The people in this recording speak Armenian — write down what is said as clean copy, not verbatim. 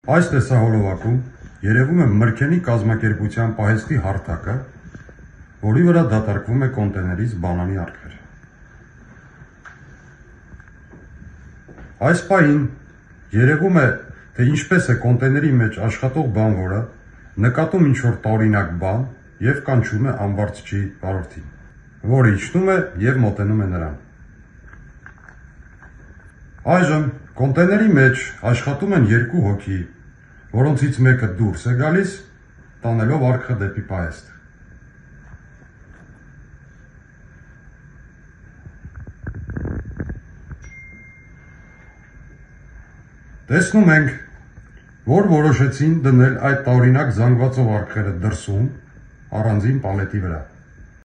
Այս տեսահոլովակում երևում է Մրգենի կազմակերպության պահեստի հարթակը, որի վրա դատարկվում է կոնտեյներից բանանի արկղեր։ Այս պահին երևում է, թե ինչպես է կոնտեյների մեջ աշխատող բանվորը նկատում ինչ-որ տարօրինակ բան և կանչում է ամբարձչի վարորդին, որը իջնում է և մոտենում է նրան։ Այժմ կոնտեյների մեջ աշխատում են երկու հոգի, որոնցից մեկը դուրս է գալիս, տանելով արկղը դեպի պահեստ։ Տեսնում ենք, որ որոշեցին դնել այդ տարօրինակ զանգվածով արկղերը դրսում, առանձին պալետի վրա։